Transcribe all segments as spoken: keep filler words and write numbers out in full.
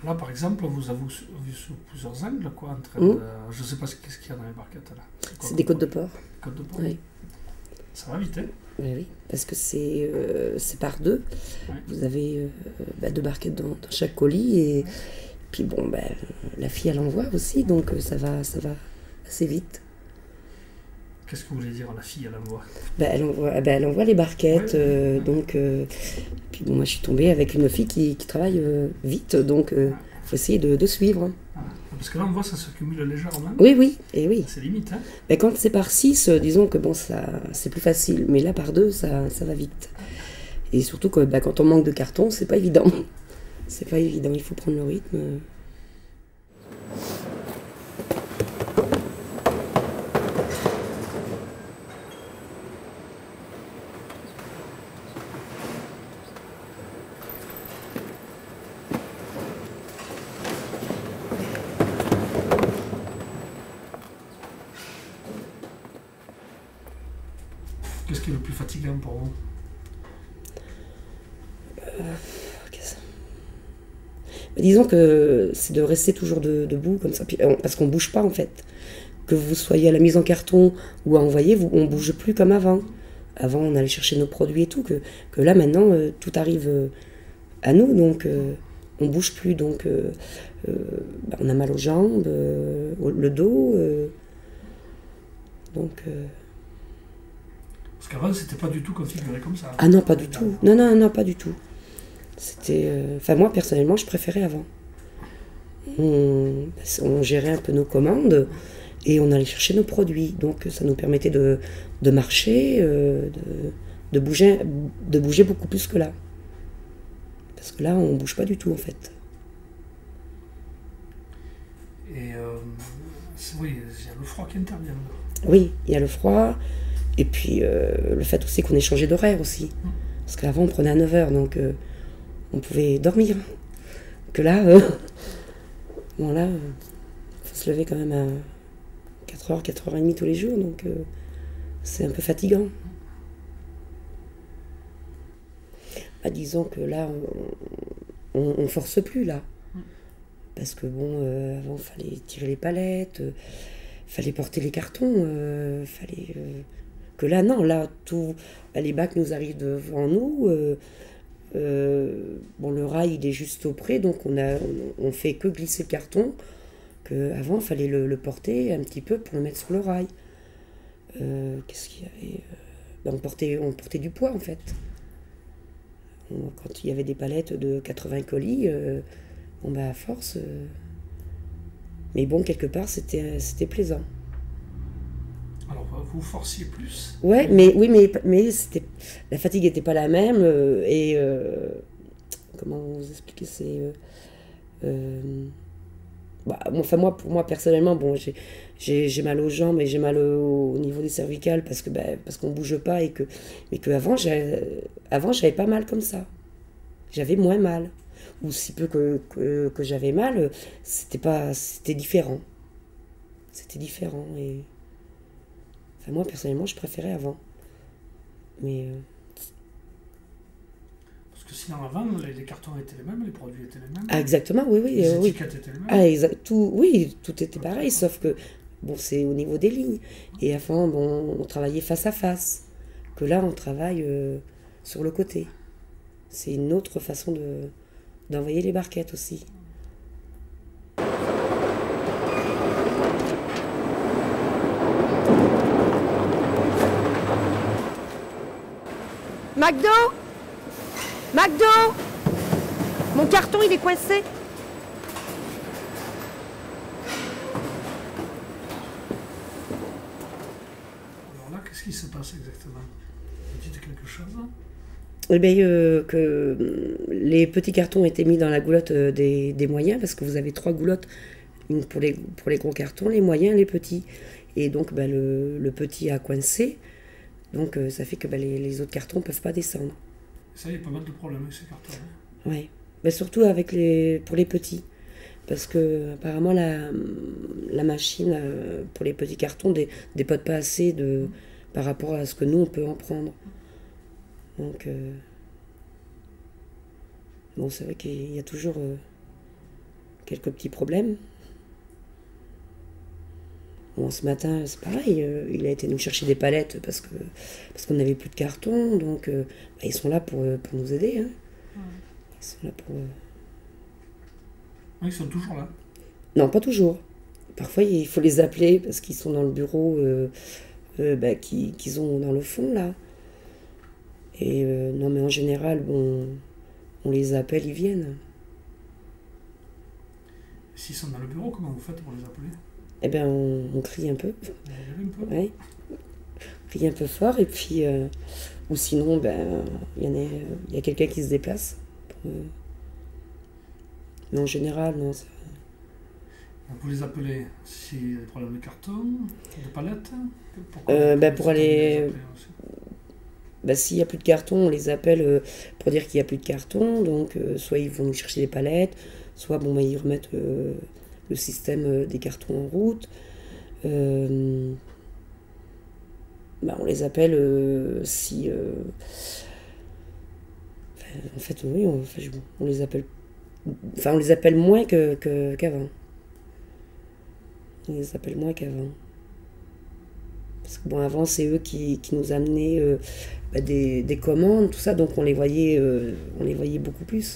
Là, par exemple, vous avez vu sous plusieurs angles, quoi, en train Mmh. de... Je sais pas ce qu'est-ce qu'il y a dans les barquettes, là. C'est des côtes de porc. Côtes de porc. Oui. Ça va vite, hein? Oui, oui, parce que c'est euh, c'est par deux. Ouais. Vous avez euh, bah, deux barquettes dans, dans chaque colis et Ouais. puis bon, bah, la fille elle envoie aussi, donc euh, ça va, ça va assez vite. Qu'est-ce que vous voulez dire, la fille, elle envoie? Bah, elle, envoie, bah, elle envoie les barquettes, Ouais, euh, ouais. donc euh, puis bon, moi je suis tombée avec une fille qui, qui travaille euh, vite, donc il euh, Ouais. faut essayer de, de suivre. Voilà. Parce que là, on voit ça se cumule légèrement. Oui, oui, et oui. C'est limite, hein? Mais quand c'est par six, euh, disons que bon, ça c'est plus facile, mais là par deux, ça, ça va vite. Et surtout que bah, quand on manque de carton, c'est pas évident. C'est pas évident, il faut prendre le rythme. Qu'est-ce qui est le plus fatigant pour vous? Euh, disons que c'est de rester toujours de, debout comme ça, parce qu'on bouge pas en fait. Que vous soyez à la mise en carton ou à envoyer, vous, on bouge plus comme avant. Avant, on allait chercher nos produits et tout, que, que là maintenant, euh, tout arrive euh, à nous, donc euh, on bouge plus. Donc euh, euh, bah, on a mal aux jambes, euh, le dos. Euh, donc. Euh... Parce qu'avant, c'était pas du tout configuré comme ça. Ah non, pas du tout. Non, non, non, pas du tout. C'était. Enfin, euh... moi personnellement, je préférais avant. On, on gérait un peu nos commandes et on allait chercher nos produits. Donc ça nous permettait de, de marcher, euh, de, de, bouger, de bouger beaucoup plus que là. Parce que là, on ne bouge pas du tout en fait. Et euh, oui, il y a le froid qui intervient. Oui, il y a le froid. Et puis euh, le fait aussi qu'on ait changé d'horaire aussi. Mmh. Parce qu'avant, on prenait à neuf heures, donc euh, on pouvait dormir. Que là, euh, bon là, il euh, faut se lever quand même à quatre heures, quatre heures trente tous les jours, donc euh, c'est un peu fatigant. Bah, disons que là, on, on force plus là. Parce que bon, euh, avant, il fallait tirer les palettes, il euh, fallait porter les cartons, euh, fallait... Euh, que là, non, là, tout, bah, les bacs nous arrivent devant nous. Euh, euh, bon, le rail, il est juste auprès, donc on a, on, on fait que glisser le carton. Que avant, il fallait le, le porter un petit peu pour le mettre sur le rail. Euh, Qu'est-ce qu'il y avait bah, on, portait, on portait du poids, en fait. On, quand il y avait des palettes de quatre-vingts colis, euh, bon, bah, à force... Euh, mais bon, quelque part, c'était plaisant. Alors, vous forciez plus? Ouais, mais oui, mais, mais c'était la fatigue n'était pas la même. Euh, et euh, comment vous expliquer, c'est... Euh, euh, bah, enfin, moi, pour moi, personnellement, bon, j'ai mal aux jambes et j'ai mal au, au niveau des cervicales parce que bah, parce qu'on bouge pas et que... Mais qu'avant, avant, j'avais pas mal comme ça. J'avais moins mal. Ou si peu que, que, que j'avais mal, c'était pas... C'était différent. C'était différent et... Enfin, moi, personnellement, je préférais avant. Mais... Euh... Parce que sinon, avant, les, les cartons étaient les mêmes, les produits étaient les mêmes. Ah, exactement, oui, oui. Les euh, étiquettes oui. étaient les mêmes. Ah, exact, tout, oui, tout était pareil, sauf que, bon, c'est au niveau des lignes. Et avant, bon, on travaillait face à face. Que là, on travaille euh, sur le côté. C'est une autre façon de d'envoyer les barquettes aussi. McDo McDo Mon carton, il est coincé. Alors là, qu'est-ce qui se passe exactement? Vous dites quelque chose? Eh bien, euh, que les petits cartons étaient mis dans la goulotte des, des moyens, parce que vous avez trois goulottes, une pour les, pour les gros cartons, les moyens, les petits. Et donc, ben, le, le petit a coincé. Donc euh, ça fait que bah, les, les autres cartons ne peuvent pas descendre. Ça, il y a pas mal de problèmes avec ces cartons. Hein. Oui, mais surtout avec les, pour les petits. Parce que apparemment la, la machine euh, pour les petits cartons ne dé, dépote pas assez de, par rapport à ce que nous on peut en prendre. Donc euh, bon, c'est vrai qu'il y a toujours euh, quelques petits problèmes. Bon, ce matin, c'est pareil, euh, il a été nous chercher des palettes parce que parce qu'on n'avait plus de carton, donc euh, bah, ils sont là pour, pour nous aider. Hein. Ouais. Ils sont là pour... Euh... Ils sont toujours là? Non, pas toujours. Parfois, il faut les appeler parce qu'ils sont dans le bureau euh, euh, bah, qu'ils qu'ils ont dans le fond, là. Et euh, non, mais en général, bon, on les appelle, ils viennent. S'ils sont dans le bureau, comment vous faites pour les appeler? Eh bien, on, on crie un peu. Un peu. Ouais. On crie un peu fort, et puis... Euh, ou sinon, ben, il y, en a, il y a quelqu'un qui se déplace. Pour, euh, mais en général, non, ça... Vous les appelez s'il y a des problèmes de carton, de palettes? Pourquoi euh, bah, vous pour aller... les Bah, s'il n'y a plus de carton, on les appelle euh, pour dire qu'il n'y a plus de carton. Donc, euh, soit ils vont nous chercher des palettes, soit bon, bah, ils remettent euh, le système euh, des cartons en route. Euh, bah, on les appelle euh, si... Euh, enfin, en fait, oui, on, enfin, on les appelle... Enfin, on les appelle moins que, que, qu'avant. On les appelle moins qu'avant. Parce que bon, avant, c'est eux qui, qui nous amenaient euh, bah, des, des commandes, tout ça, donc on les voyait, euh, on les voyait beaucoup plus.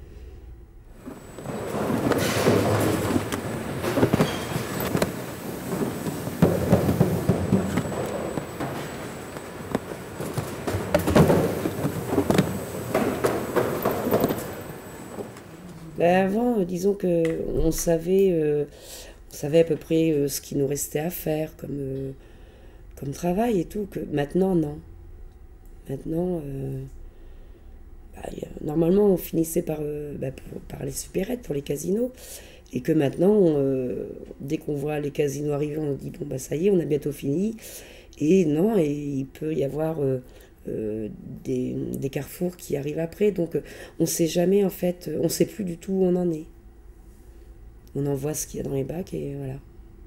Bah, avant, euh, disons que on savait, euh, on savait à peu près euh, ce qu'il nous restait à faire comme, euh, comme travail et tout, que maintenant, non. Maintenant, euh, bah, y a, normalement, on finissait par, euh, bah, pour, par les supérettes, pour les casinos, et que maintenant, euh, dès qu'on voit les casinos arriver, on dit, bon, bah ça y est, on a bientôt fini. Et non, et il peut y avoir euh, euh, des, des carrefours qui arrivent après, donc euh, on ne sait jamais, en fait, on ne sait plus du tout où on en est. On envoie ce qu'il y a dans les bacs, et voilà.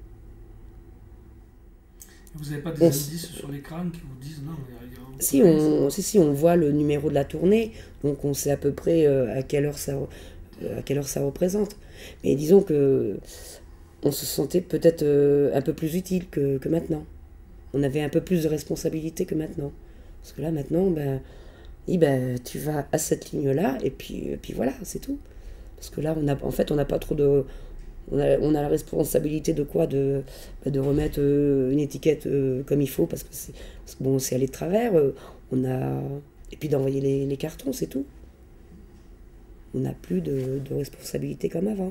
Vous n'avez pas des On... indices sur l'écran qui vous disent non, il y a, il y a... Si, on, si, si, on voit le numéro de la tournée, donc on sait à peu près euh, à, quelle heure ça, euh, à quelle heure ça représente. Mais disons que on se sentait peut-être euh, un peu plus utile que, que maintenant. On avait un peu plus de responsabilité que maintenant. Parce que là, maintenant, ben, oui, ben, tu vas à cette ligne-là, et puis, et puis voilà, c'est tout. Parce que là, on a, en fait, on n'a pas trop de... On a, on a la responsabilité de quoi? De, de remettre euh, une étiquette euh, comme il faut, parce que c'est parce que bon, c'est allé de travers. Euh, on a, et puis d'envoyer les, les cartons, c'est tout. On n'a plus de, de responsabilité comme avant.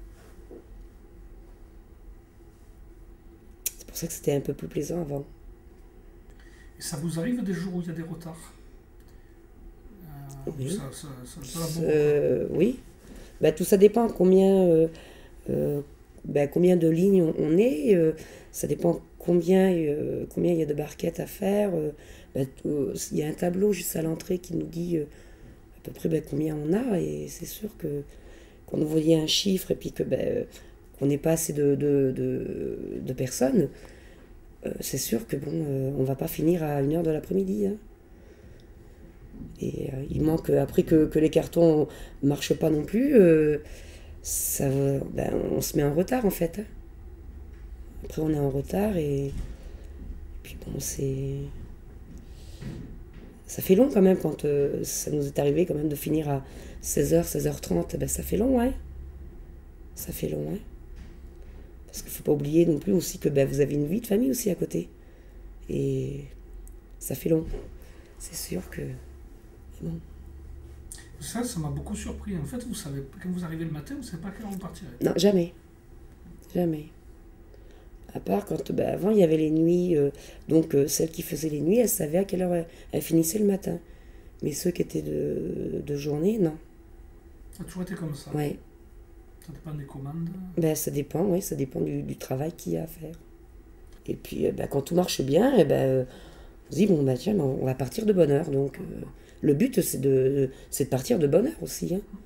C'est pour ça que c'était un peu plus plaisant avant. Et ça vous arrive des jours où il y a des retards? euh, Oui. Ça, ça, ça, ça va beaucoup, euh, oui. Bah, tout ça dépend combien... Euh, Euh, ben, combien de lignes on, on est, euh, ça dépend combien euh, combien il y a de barquettes à faire. Euh, ben, euh, il y a un tableau juste à l'entrée qui nous dit euh, à peu près ben, combien on a, et c'est sûr que quand on voyait un chiffre et puis que ben, qu'on n'ait pas assez de, de, de, de personnes, euh, c'est sûr que bon, euh, on va pas finir à une heure de l'après-midi. Hein. Et euh, il manque après que, que les cartons marchent pas non plus. Euh, Ça, ben, on se met en retard en fait. Après on est en retard et, et puis bon c'est... Ça fait long quand même quand euh, ça nous est arrivé quand même de finir à seize heures, seize heures trente, ben ça fait long, ouais. Ça fait long, ouais. Parce qu'il ne faut pas oublier non plus aussi que ben, vous avez une vie de famille aussi à côté. Et ça fait long. C'est sûr que... Bon. Ça, ça m'a beaucoup surpris. En fait, vous savez, quand vous arrivez le matin, vous ne savez pas à quelle heure vous partirez. Non, jamais. Jamais. À part quand, ben, avant, il y avait les nuits. Euh, donc, euh, celle qui faisait les nuits, elle savait à quelle heure elle, elle finissait le matin. Mais ceux qui étaient de, de journée, non. Ça a toujours été comme ça. Ouais. Ça dépend des commandes. Ben, ça dépend, oui, ça dépend du, du travail qu'il y a à faire. Et puis, euh, ben, quand tout marche bien, eh ben, euh, on se dit, bon, ben, tiens, on va partir de bonne heure. Donc, euh, le but, c'est de, c'est de partir de bonne heure aussi. Hein.